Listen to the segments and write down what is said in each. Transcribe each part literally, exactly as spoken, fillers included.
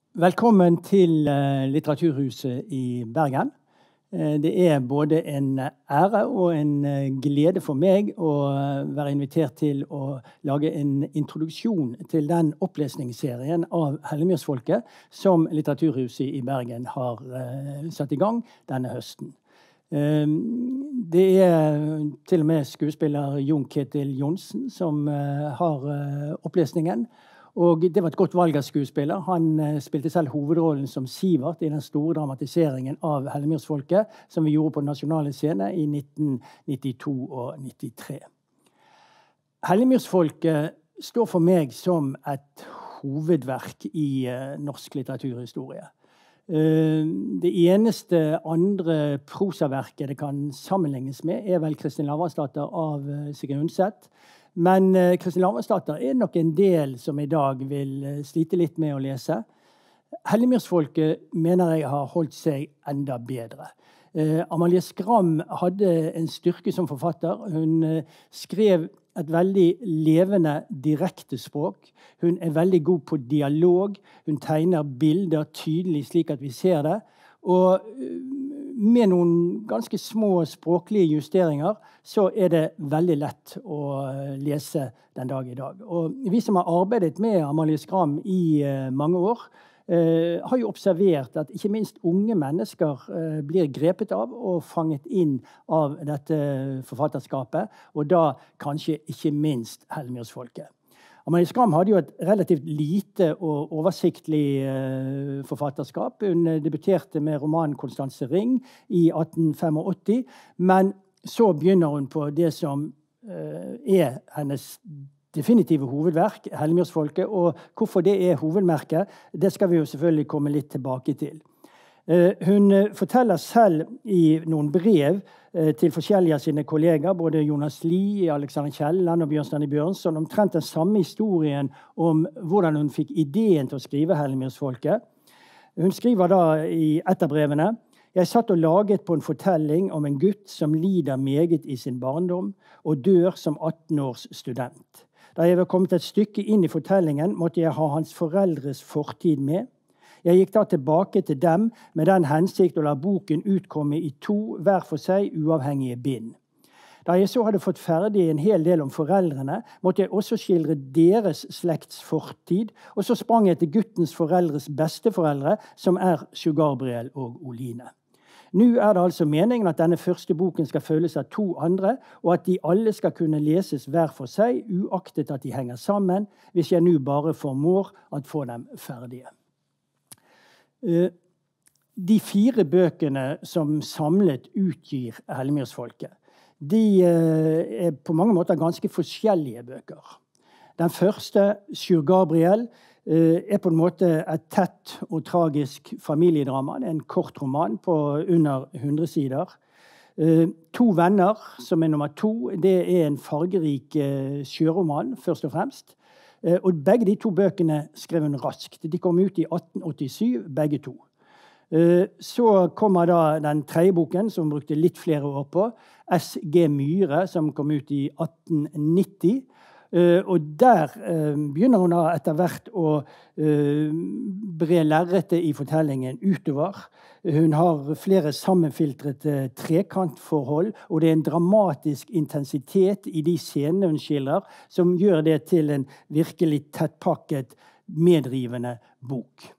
Velkommen til Litteraturhuset i Bergen. Det er både en ære og en glede for meg å være invitert til å lage en introduksjon til den opplesningsserien av Hellemyrsfolket som Litteraturhuset i Bergen har satt i gang denne høsten. Det er til og med skuespiller Jon Ketil Johnsen som har opplesningen. Og det var et godt valg av skuespiller. Han spilte selv hovedrollen som Sivert i den store dramatiseringen av Hellemyrsfolket, som vi gjorde på Nasjonale Scene i nitten nittito og nittitre. Hellemyrsfolket står for meg som et hovedverk i norsk litteraturhistorie. Det eneste andre prosaverket det kan sammenlignes med er vel Kristin Lavransdatter av Sigrid Undset. Men Kristin Lavransdatter er nok en del som i dag vil slite litt med å lese. Hellemyrsfolket mener jeg har holdt seg enda bedre. Eh, Amalie Skram hadde en styrke som forfatter. Hun eh, skrev et veldig levende, direkte språk. Hun er veldig god på dialog. Hun tegner bilder tydelig slik at vi ser det. Og med noen ganske små språklige justeringer så er det veldig lett å lese den dag i dag. Og vi som har arbeidet med Amalie Skram i mange år, eh, har jo observert at ikke minst unge mennesker eh, blir grepet av og fanget inn av dette forfatterskapet, og da kanskje ikke minst Hellemyrsfolket. Amalie Skram hadde jo et relativt lite og oversiktlig eh, forfatterskap. Hun debuterte med romanen Konstanse Ring i atten åttifem, men så begynner hun på det som eh, er hennes definitive hovedverk, Hellemyrsfolket, og hvorfor det er hovedmerket, det skal vi jo selvfølgelig komme litt tilbake til. Eh, hun forteller selv i noen brev til forskjellige av sine kolleger, både Jonas Lie, Alexander Kielland og Bjørnstjerne Bjørnson, omtrent den samme historien om hvordan hun fikk ideen til å skrive Hellemyrsfolket. Hun skriver da i et av brevene: «Jeg satt og laget på en fortelling om en gutt som lider meget i sin barndom og dør som atten års student. Da jeg var kommet et stykke inn i fortellingen, måtte jeg ha hans foreldres fortid med. Jeg gikk da tilbake til dem med den hensikt å la boken utkomme i to hver for seg uavhengige bind. Da jeg så hadde fått ferdig en hel del om foreldrene, måtte jeg også skildre deres slekts fortid, og så sprang jeg til guttens foreldres besteforeldre, som er Sjur Gabriel og Oline. Nå er det altså meningen at denne første boken skal følges av to andre, og at de alle skal kunne leses hver for seg, uaktet at de henger sammen, hvis jeg nå bare formår at få dem ferdige. De fire bøkene som samlet utgir Hellemyrsfolket, de er på mange måter ganske forskjellige bøker. Den første, Sjur Gabriel, er på en måte et tett og tragisk familiedrama. Det er en kort roman på under hundre sider. To venner, som er nummer to, det er en fargerik sjøroman, først og fremst. Og begge de to bøkene skrev hun raskt. De kom ut i atten åttisyv, begge to. Så kommer da den tredje boken, som hun brukte litt flere år på, S G Myhre, som kom ut i atten nitti. Og der begynner hun da etter hvert å bre lerretet i fortellingen utover. Hun har flere sammenfiltrete trekantforhold, og det er en dramatisk intensitet i de scenene hun skildrer, som gjør det til en virkelig tettpakket, medrivende bok.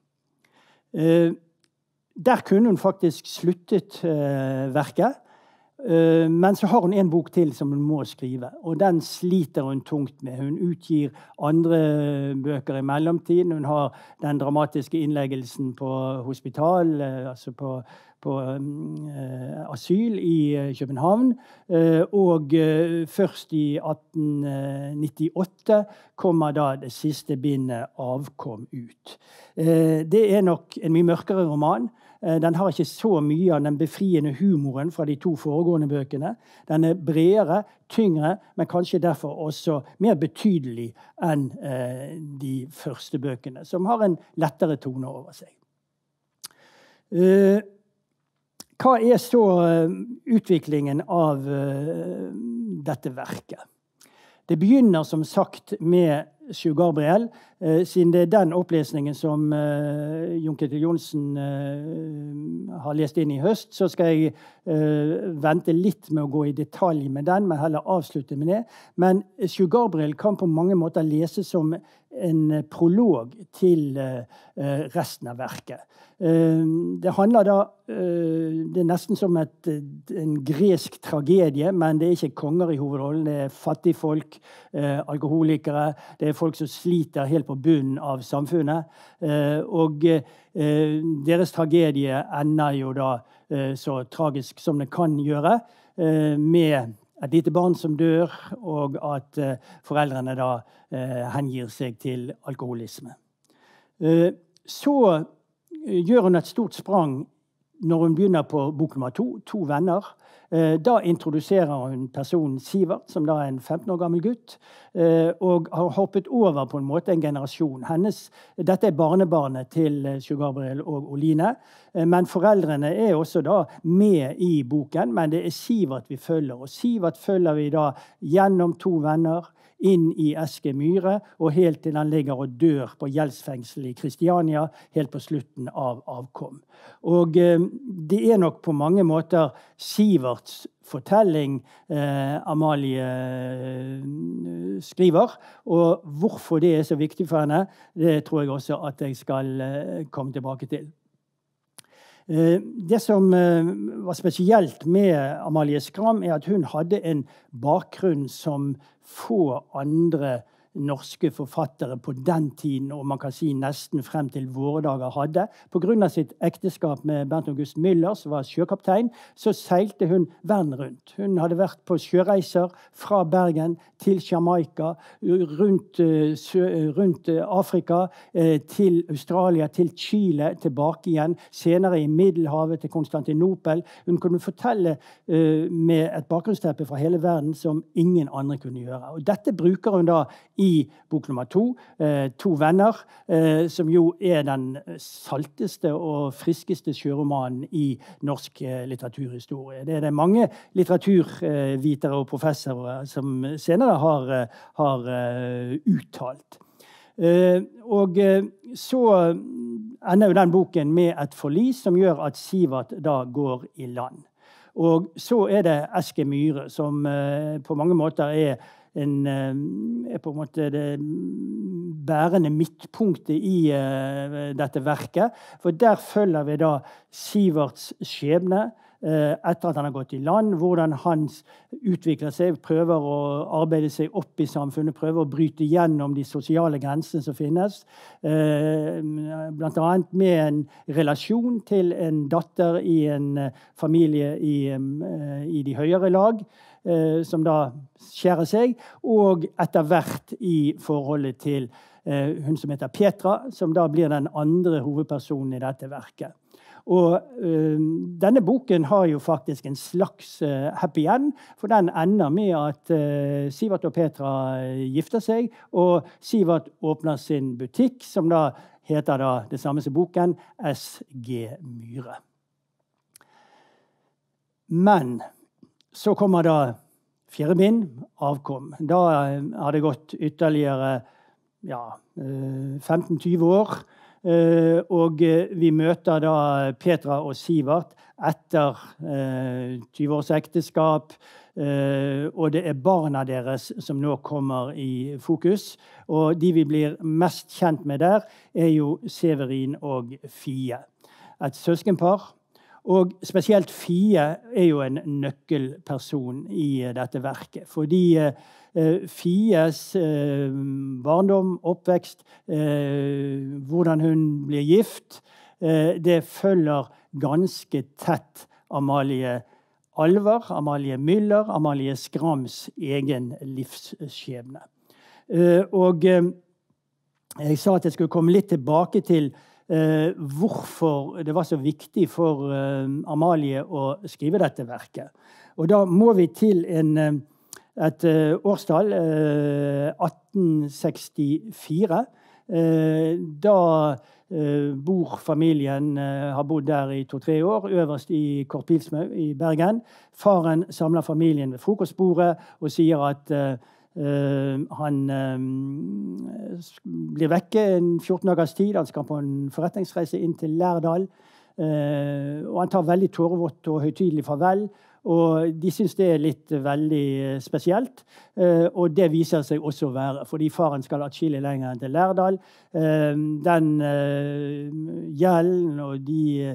Der kunne hun faktisk sluttet verket, men så har hun en bok til som hun må skrive, og den sliter hun tungt med. Hun utgir andre bøker i mellomtiden. Hun har den dramatiske innleggelsen på hospital, altså på, på um, asyl i København, og først i atten nittiåtte kommer da det siste bindet Avkom ut. Det er nok en mye mørkere roman. Den har ikke så mye av den befriende humoren fra de to foregående bøkene. Den er bredere, tyngre, men kanskje derfor også mer betydelig enn eh, de første bøkene, som har en lettere tone over seg. Eh, hva er så utviklingen av eh, dette verket? Det begynner som sagt med Sjur Gabriel. Eh, siden det er den opplesningen som eh, Jon Ketil Johnsen eh, har lest inn i høst, så skal jeg eh, vente litt med å gå i detalj med den, men heller avslutte med det. Men Sjur Gabriel kan på mange måter leses som en prolog til eh, resten av verket. Eh, det handler da eh, det er nesten som et, en gresk tragedie, men det er ikke konger i hovedrollen. Det er fattigfolk, eh, alkoholikere, det er folk som sliter helt på bunnen av samfunnet. Eh, og eh, deres tragedie ender jo da eh, så tragisk som det kan gjøre, eh, med et lite barn som dør, og at eh, foreldrene da eh, hengir seg til alkoholisme. Eh, så gjør hun et stort sprang når hun begynner på bok nummer to, to venner. Eh, da introduserer hun personen Sivert, som da er en femten år gammel gutt, eh, og har hoppet over på en måte en generasjon. Hennes, dette er barnebarnet til Sjur Gabriel og Oline, eh, men foreldrene er også da med i boken, men det er Sivert vi følger, og Sivert følger vi da gjennom to venner, inn i Eske Myhre, og helt til han ligger og dør på gjeldsfengsel i Kristiania, helt på slutten av avkom. Og eh, det er nok på mange måter Siverts fortelling eh, Amalie eh, skriver, og hvorfor det er så viktig for henne, det tror jeg også at jeg skal eh, komme tilbake til. Det som var spesielt med Amalie Skram, er at hun hadde en bakgrunn som få andre norske forfattere på den tiden, og man kan si nesten frem til våre dager hadde. På grunn av sitt ekteskap med Bernt August Müller, som var sjøkaptein, så seilte hun verden rundt. Hun hadde vært på sjøreiser fra Bergen til Jamaica, rundt, rundt Afrika, til Australia, til Chile, tilbake igjen, senere i Middelhavet til Konstantinopel. Hun kunne fortelle med et bakgrunnsteppe fra hele verden som ingen andre kunne gjøre. Og dette bruker hun da i bok nummer to, eh, To venner, eh, som jo er den salteste og friskeste sjøromanen i norsk eh, litteraturhistorie. Det er det mange litteraturvitere og professorer som senere har, har uh, uttalt. Uh, og uh, så ender jo den boken med et forlis som gjør at Sivert da går i land. Og så er det Eske Myhre, som uh, på mange måter er En, er på en måte det bærende midtpunktet i uh, dette verket. For der følger vi da Siverts skjebne uh, etter at han har gått i land, hvordan han utvikler seg, prøver å arbeide seg opp i samfunnet, prøver å bryte gjennom de sosiale grensene som finnes. Uh, blant annet med en relasjon til en datter i en uh, familie i, um, uh, i de høyere lag, Eh, som da skjærer seg, og etter hvert i forholdet til eh, hun som heter Petra, som da blir den andre hovedpersonen i dette verket. Og eh, denne boken har jo faktisk en slags eh, happy end, for den ender med at eh, Sivert og Petra gifter seg, og Sivert åpner sin butikk, som da heter da det samme som boken, S G Myhre. Men så kommer da fjerde bind, avkom. Da har det gått ytterligere ja, femten til tjue år. Og vi møter da Petra og Sivert etter tjue års ekteskap. Og det er barna deres som nå kommer i fokus. Og de vi blir mest kjent med der, er jo Severin og Fie. Et søskenpar. Og spesielt Fie er jo en nøkkelperson i dette verket. Fordi eh, Fies eh, barndom, oppvekst, eh, hvordan hun blir gift, eh, det følger ganske tett Amalie Alver, Amalie Müller, Amalie Skrams egen livsskjebne. Eh, og eh, jeg sa at jeg skulle komme litt tilbake til Uh, hvorfor det var så viktig for uh, Amalie å skrive dette verket. Og da må vi til en, uh, et uh, årstall, uh, atten sekstifire. Uh, da uh, bor familien, uh, har bodd der i to-tre år, øverst i Korpilsmau i Bergen. Faren samler familien ved frokostbordet og sier at uh, Uh, han um, blir vekke en fjorten dagers tid. Han skal på en forretningsreise inn til Lærdal. Uh, og han tar veldig tårevått og høytidelig farvel. Og de synes det er litt veldig spesielt, uh, og det viser seg også å være, fordi faren skal atskillig lenger enn til Lærdal. Uh, den uh, gjelden og de,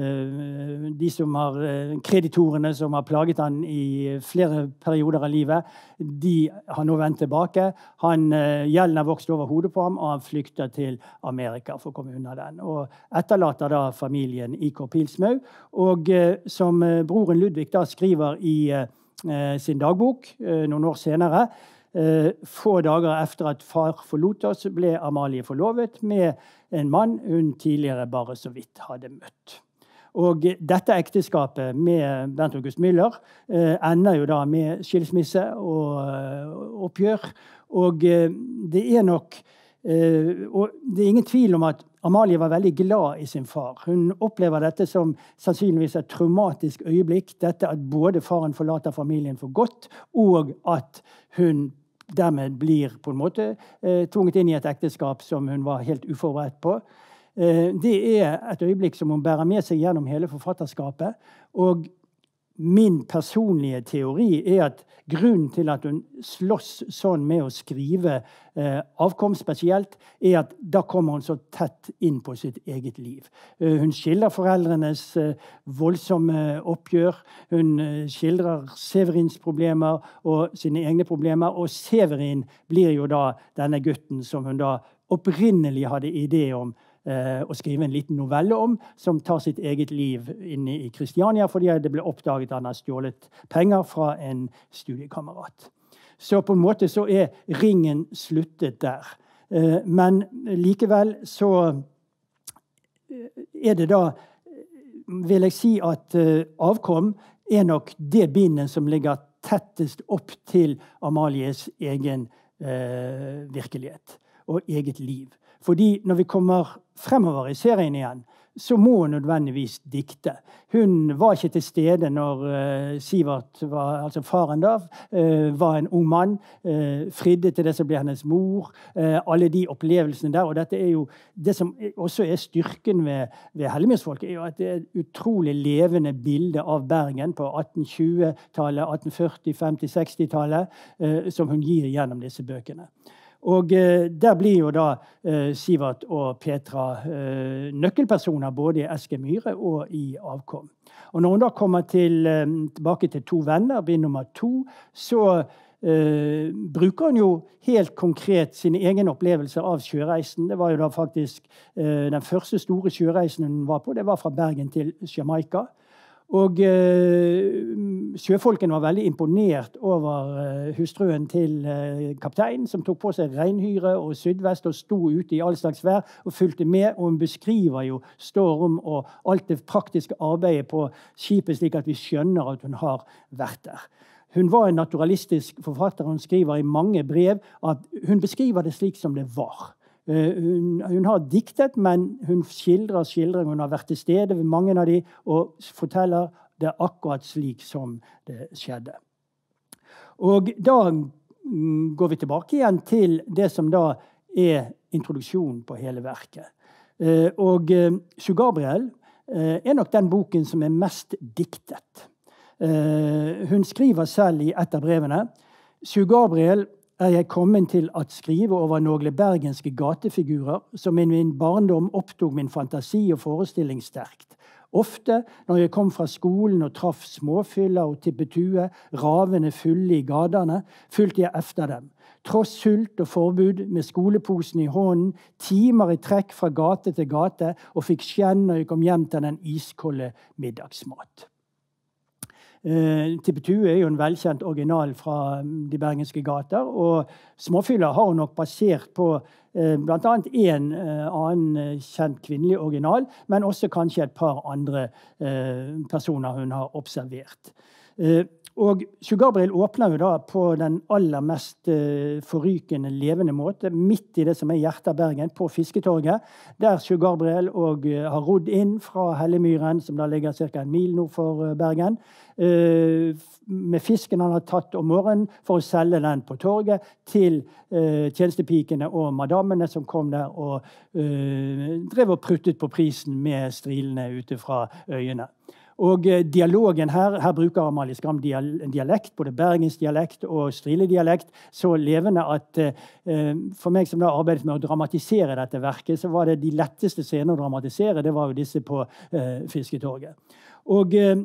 uh, de som har uh, kreditorene som har plaget han i flere perioder av livet, de har nå vendt tilbake. Han, uh, gjelden har vokst over hodet på ham, og han flykter til Amerika for å komme unna den. Og etterlater da familien i Korpilsmau, og uh, som uh, broren Ludvig da skriver i uh, sin dagbok uh, noen år senere. Uh, få dager efter at far forlot oss, ble Amalie forlovet med en mann hun tidligere bare så vidt hadde møtt. Og dette ekteskapet med Bernt August Müller uh, ender jo da med skilsmisse og uh, oppgjør. Og uh, det er nok uh, og det er ingen tvil om at Amalie var veldig glad i sin far. Hun opplever dette som sannsynligvis et traumatisk øyeblikk. Dette at både faren forlater familien for godt, og at hun dermed blir på en måte eh, tvunget inn i et ekteskap som hun var helt uforberedt på. Eh, det er et øyeblikk som hun bærer med seg gjennom hele forfatterskapet. Og min personlige teori er at grunnen til at hun slåss sånn med å skrive eh, avkom spesielt, er at da kommer hun så tett inn på sitt eget liv. Eh, hun skildrer foreldrenes eh, voldsomme oppgjør. Hun eh, skildrer Severins problemer og sine egne problemer. Og Severin blir jo da denne gutten som hun da opprinnelig hadde idé om eh, å skrive en liten novelle om, som tar sitt eget liv inne i Kristiania, fordi det ble oppdaget at han har stjålet penger fra en studiekamerat. Så på en måte så er ringen sluttet der. Eh, men likevel så er det da, vil jeg si at eh, avkom er nok det bindet som ligger tettest opp til Amalies egen eh, virkelighet og eget liv. Fordi når vi kommer fremover i serien igjen, så må hun nødvendigvis dikte. Hun var ikke til stede når uh, Sivert, var, altså faren da, uh, var en ung mann, uh, fridde til det som ble hennes mor, uh, alle de opplevelsene der. Og dette er jo, det som også er styrken ved, ved Hellemyrsfolket, er jo at det er et utrolig levende bilde av Bergen på atten tjue-tallet, atten førti-, femti-, seksti-tallet, uh, som hun gir gjennom disse bøkene. Og eh, der blir jo da eh, Sivert og Petra eh, nøkkelpersoner både i Eske Myhre og i Avkom. Og når hun da kommer til, eh, tilbake til To venner, bind nummer to, så eh, bruker hun jo helt konkret sine egne opplevelser av sjøreisen. Det var jo da faktisk eh, den første store sjøreisen hun var på, det var fra Bergen til Jamaica. Og eh, sjøfolkene var veldig imponert over eh, hustruen til eh, kapteinen, som tok på seg regnhyre og sydvest og sto ute i all slags vær og fulgte med. Og hun beskriver jo storm og alt det praktiske arbeidet på skipet, slik at vi skjønner at hun har vært der. Hun var en naturalistisk forfatter. Hun skriver i mange brev at hun beskriver det slik som det var. Hun, hun har diktet, men hun skildrer skildring. Hun har vært til stede ved mange av de, og forteller det akkurat slik som det skjedde. Og da går vi tilbake igjen til det som da er introduksjonen på hele verket. Og Sjur Gabriel er nok den boken som er mest diktet. Hun skriver selv i et av brevene: Sjur Gabriel er jeg kommet til at skrive over noen bergenske gatefigurer som i min barndom opptog min fantasi og forestilling sterkt. Ofte, når jeg kom fra skolen og traff småfyller og tippetue, ravene fulle i gatene, fulgte jeg efter dem. Tross sult og forbud, med skoleposen i hånden, timer i trekk fra gate til gate, og fikk skjenn når jeg kom hjem til den iskolde middagsmat. Uh, Tippetue er jo en velkjent original fra de bergenske gater, og småfyller har hun nok basert på uh, blant annet en uh, annen kjent kvinnelig original, men også kanskje et par andre uh, personer hun har observert. Uh, og Sjur Gabriel åpner jo da på den aller mest uh, forrykende levende måte, midt i det som er hjertet av Bergen, på Fisketorget, der Sjur Gabriel og, uh, har rodd inn fra Hellemyren, som da ligger cirka en mil nord for uh, Bergen, uh, med fisken han har tatt om morgenen for å selge den på torget til uh, tjenestepikene og madammene som kom der og uh, drev og pruttet på prisen med strilene ute fra øyene. Og uh, dialogen her, her bruker Amalie Skram dial dialekt, både bergensdialekt og striledialekt, så levende at uh, for meg som da arbeidet med å dramatisere dette verket, så var det de letteste scenene å dramatisere, det var jo disse på uh, Fisketorget. Og uh,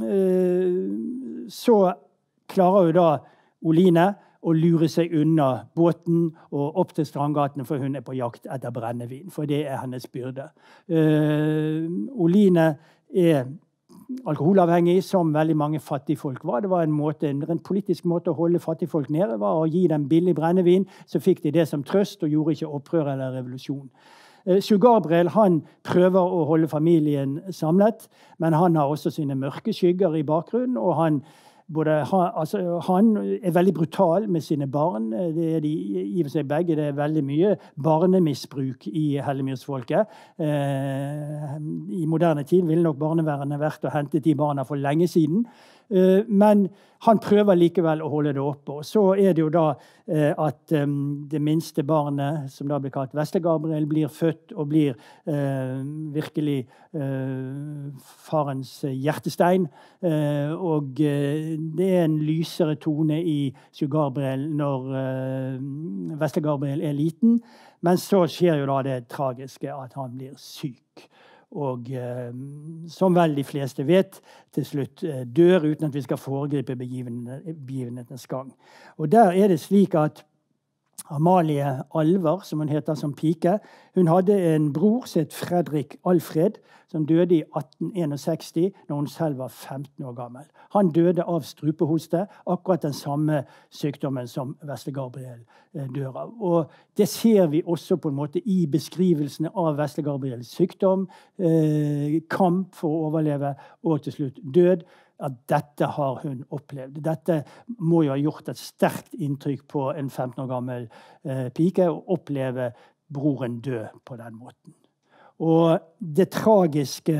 så klarer jo da Oline å lure seg unna båten og opp til Strandgatene, for hun er på jakt etter brennevin, for det er hennes byrde. Uh, Oline er alkoholavhengig, som veldig mange fattigfolk var. Det var en, måte, en politisk måte å holde fattigfolk nede, var å gi dem billig brennevin, så fikk de det som trøst og gjorde ikke opprør eller revolusjon. Sjur Gabriel han prøver å holde familien samlet, men han har også sine mørke skygger i bakgrunnen, og han, både, han, altså, han er veldig brutal med sine barn. Det er de i og for seg begge. Det er veldig mye barnemisbruk i Hellemyrsfolket. Eh, I moderne tid ville nok barnevernet vært og hentet de barna for lenge siden. Eh, men han prøver likevel å holde det oppe. Og så er det jo da eh, at um, det minste barnet, som da blir kalt Vesle Gabriel, blir født og blir eh, virkelig eh, farens hjertestein. Eh, og eh, det er en lysere tone i Sjur Gabriel når eh, Vesle Gabriel er liten. Men så skjer jo da det tragiske at han blir syk. Og eh, som vel de fleste vet, til slutt eh, dør uten at vi skal foregripe begivenhetens gang. Og der er det slik at Amalie Alvar, som hun heter som pike, hun hadde en bror som het Fredrik Alfred, som døde i atten sekstiseks, når hun selv var femten år gammel. Han døde av strupehoste, akkurat den samme sykdommen som Vesle Gabriel eh, dør av. Og det ser vi også på en måte i beskrivelsene av Vesle Gabriels sykdom, eh, kamp for å overleve, og til slutt død. At dette har hun opplevd. Dette må jo ha gjort et sterkt inntrykk på en femten år gammel eh, pike, å oppleve broren dø på den måten. Og det tragiske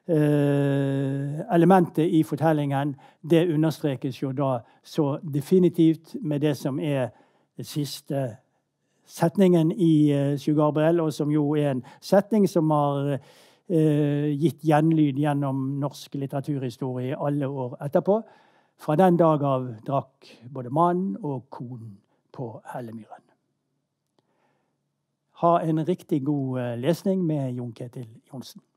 eh, elementet i fortellingen, det understrekes jo da så definitivt med det som er det siste setningen i eh, Sjur Gabriel, og som jo er en setning som har Uh, gitt gjenlyd gjennom norsk litteraturhistorie alle år etterpå. Fra den dag av drakk både mann og kon på Hellemyren. Ha en riktig god uh, lesning med Jon Ketil Johnsen.